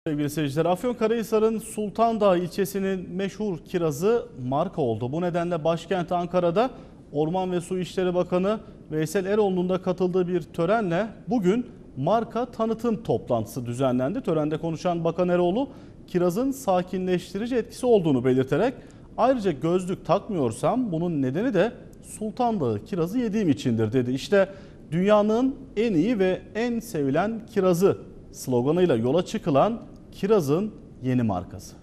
Sevgili seyirciler, Afyonkarahisar'ın Sultandağ ilçesinin meşhur kirazı marka oldu. Bu nedenle başkent Ankara'da Orman ve Su İşleri Bakanı Veysel Eroğlu'nun da katıldığı bir törenle bugün marka tanıtım toplantısı düzenlendi. Törende konuşan Bakan Eroğlu, kirazın sakinleştirici etkisi olduğunu belirterek ayrıca gözlük takmıyorsam bunun nedeni de Sultandağ kirazı yediğim içindir dedi. İşte dünyanın en iyi ve en sevilen kirazı sloganıyla yola çıkılan kirazın yeni markası.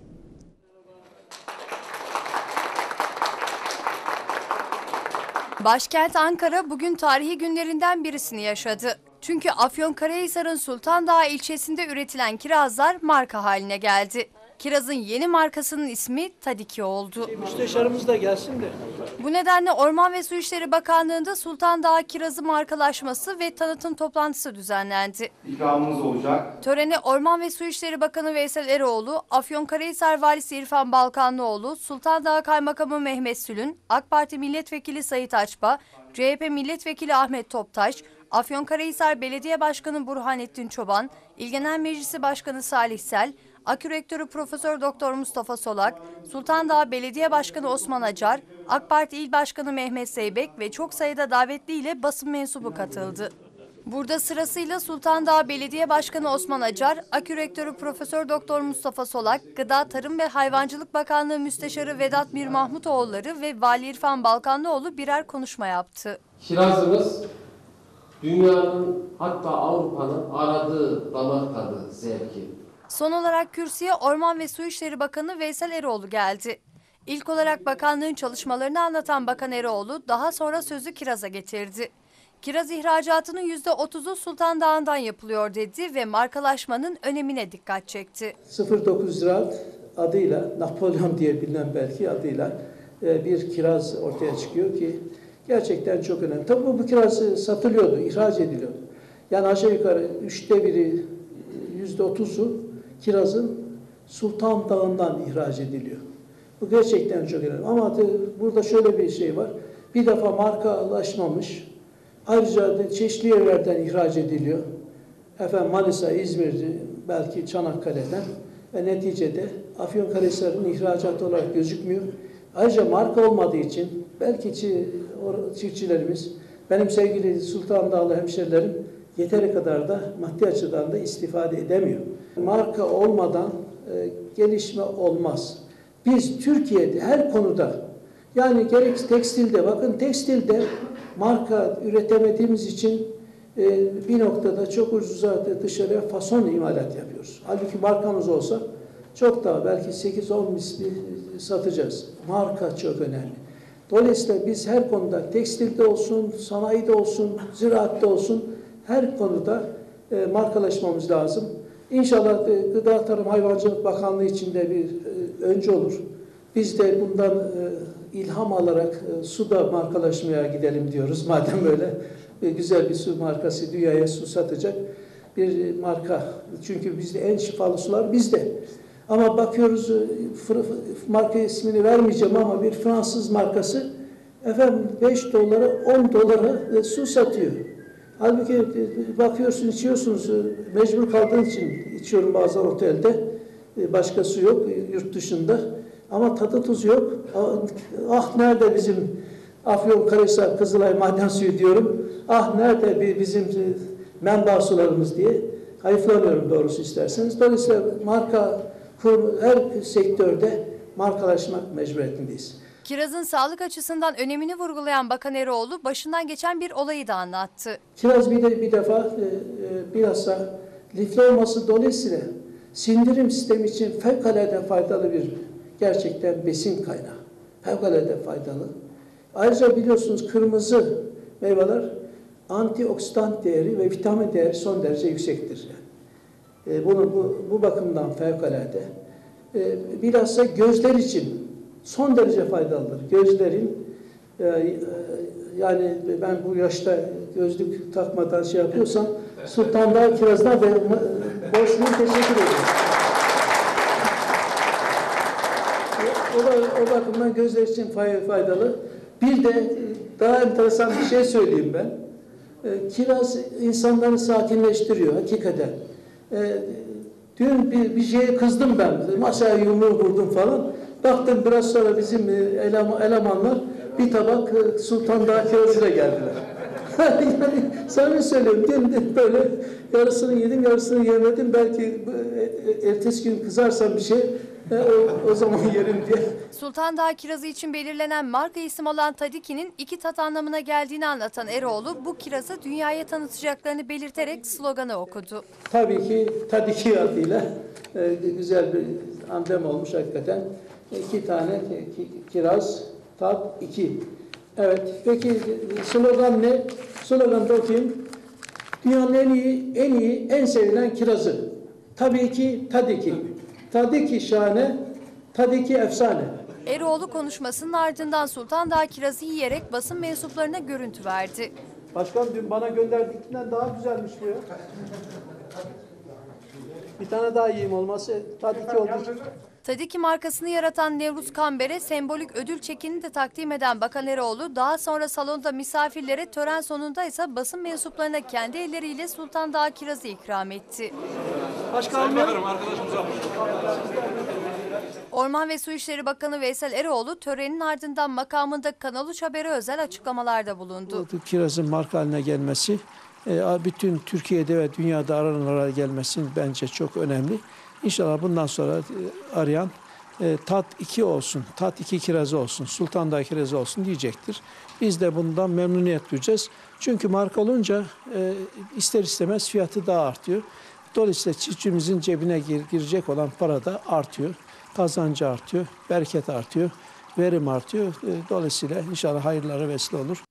Başkent Ankara bugün tarihi günlerinden birisini yaşadı. Çünkü Afyonkarahisar'ın Sultandağ ilçesinde üretilen kirazlar marka haline geldi. Kirazın yeni markasının ismi Tadiki oldu. Müsteşarımız da gelsin de. Bu nedenle Orman ve Su İşleri Bakanlığı'nda Sultandağ kirazı markalaşması ve tanıtım toplantısı düzenlendi. İkramımız olacak. Törene Orman ve Su İşleri Bakanı Veysel Eroğlu, Afyonkarahisar Valisi İrfan Balkanlıoğlu, Sultandağ Kaymakamı Mehmet Sülün, AK Parti Milletvekili Sayit Açba, CHP Milletvekili Ahmet Toptaş, Afyonkarahisar Belediye Başkanı Burhanettin Çoban, İl Genel Meclisi Başkanı Salih Sel, AKÜ Rektörü Profesör Doktor Mustafa Solak, Sultandağ Belediye Başkanı Osman Acar, AK Parti İl Başkanı Mehmet Zeybek ve çok sayıda davetli ile basın mensubu katıldı. Burada sırasıyla Sultandağ Belediye Başkanı Osman Acar, AKÜ Rektörü Profesör Doktor Mustafa Solak, Gıda, Tarım ve Hayvancılık Bakanlığı Müsteşarı Vedat Mir Mahmutoğulları ve Vali İrfan Balkanlıoğlu birer konuşma yaptı. Kirazımız dünyanın, hatta Avrupa'nın aradığı damak tadı, zevki. Son olarak kürsüye Orman ve Su İşleri Bakanı Veysel Eroğlu geldi. İlk olarak bakanlığın çalışmalarını anlatan Bakan Eroğlu daha sonra sözü kiraza getirdi. Kiraz ihracatının %30'u Sultandağ'dan yapılıyor dedi ve markalaşmanın önemine dikkat çekti. 09 Ziraat adıyla, Napolyon diye bilinen belki adıyla bir kiraz ortaya çıkıyor ki gerçekten çok önemli. Tabii bu kiraz satılıyordu, ihraç ediliyordu. Yani aşağı yukarı 1/3'ü, %30'u kirazın Sultandağ'dan ihraç ediliyor. Bu gerçekten çok önemli. Ama burada şöyle bir şey var. Bir defa markalaşmamış, ayrıca da çeşitli yerlerden ihraç ediliyor. Manisa, İzmir, belki Çanakkale'den ve neticede Afyonkarahisar'ın ihracatı olarak gözükmüyor. Ayrıca marka olmadığı için belki çiftçilerimiz, benim sevgili Sultandağlı hemşerilerim yeteri kadar da maddi açıdan da istifade edemiyor. Marka olmadan gelişme olmaz. Biz Türkiye'de her konuda, yani gerek tekstilde, bakın tekstilde marka üretemediğimiz için bir noktada çok ucuza dışarıya fason imalat yapıyoruz. Halbuki markamız olsa çok daha belki 8-10 misli satacağız. Marka çok önemli. Dolayısıyla biz her konuda tekstilde olsun, sanayide olsun, ziraatte olsun her konuda markalaşmamız lazım. İnşallah Gıda, Tarım, Hayvancılık Bakanlığı içinde bir öncü olur. Biz de bundan ilham alarak suda markalaşmaya gidelim diyoruz. Madem böyle güzel bir su markası, dünyaya su satacak bir marka. Çünkü bizde en şifalı sular bizde. Ama bakıyoruz, marka ismini vermeyeceğim ama bir Fransız markası 5 dolara 10 dolara su satıyor. Halbuki bakıyorsun, içiyorsunuz, mecbur kaldığınız için içiyorum bazen otelde, başka su yok yurt dışında ama tadı tuzu yok. Ah nerede bizim Afyonkarahisar Kızılay maden suyu diyorum, ah nerede bizim menba sularımız diye hayıflanıyorum doğrusu isterseniz. Dolayısıyla her sektörde markalaşmak mecburiyetindeyiz. Kirazın sağlık açısından önemini vurgulayan Bakan Eroğlu başından geçen bir olayı da anlattı. Kiraz bir defa bilhassa lifli olması dolayısıyla sindirim sistemi için fevkalade faydalı bir gerçekten besin kaynağı. Fevkalade faydalı. Ayrıca biliyorsunuz kırmızı meyveler antioksidan değeri ve vitamin değeri son derece yüksektir. Yani. Bu bakımdan fevkalade. Bilhassa gözler için son derece faydalıdır. Gözlerin yani ben bu yaşta gözlük takmadan şey yapıyorsam Sultandağ kirazına ve borçluyum, teşekkür ederim. O bakımdan gözler için faydalı. Bir de daha enteresan bir şey söyleyeyim ben. Kiraz insanları sakinleştiriyor hakikaten. Dün bir şeye kızdım ben. Masaya yumruğu vurdum falan. Baktım biraz sonra bizim elemanlar bir tabak Sultan Dağ kirazıyla geldiler. Yani samimi söylüyorum. Dün böyle yarısını yedim, yarısını yemedim. Belki ertesi gün kızarsam bir şey o zaman yerim diye. Sultan Dağ kirazı için belirlenen marka isim olan Tadiki'nin iki tat anlamına geldiğini anlatan Eroğlu, bu kirazı dünyaya tanıtacaklarını belirterek sloganı okudu. Tabii ki Tadiki adıyla güzel bir amblem olmuş hakikaten. 2 tane kiraz, tat 2. Evet, peki slogan ne? Slogan da okuyayım. Dünyanın en iyi, en sevilen kirazı. Tabii ki Tadiki. Tadiki şahane, Tadiki efsane. Eroğlu konuşmasının ardından Sultan Dağ kirazı yiyerek basın mensuplarına görüntü verdi. Başkan dün bana gönderdikinden daha güzelmiş bu ya. Bir tane daha yiyeyim olması. Tadiki oldu. Tadiki markasını yaratan Nevruz Kamber'e sembolik ödül çekini de takdim eden Bakan Eroğlu, daha sonra salonda misafirlere, tören sonunda ise basın mensuplarına kendi elleriyle Sultan Dağ kirazı ikram etti. Orman ve Su İşleri Bakanı Veysel Eroğlu törenin ardından makamında Kanal 3 Haber'e özel açıklamalarda bulundu. Bu kirazın marka haline gelmesi, bütün Türkiye'de ve dünyada arananlara gelmesi bence çok önemli. İnşallah bundan sonra arayan tat 2 olsun, tat 2 kirazı olsun, Sultan Dağ kirazı olsun diyecektir. Biz de bundan memnuniyet duyacağız. Çünkü marka olunca ister istemez fiyatı daha artıyor. Dolayısıyla çiftçimizin cebine girecek olan para da artıyor. Kazancı artıyor, bereket artıyor, verim artıyor. Dolayısıyla inşallah hayırlara vesile olur.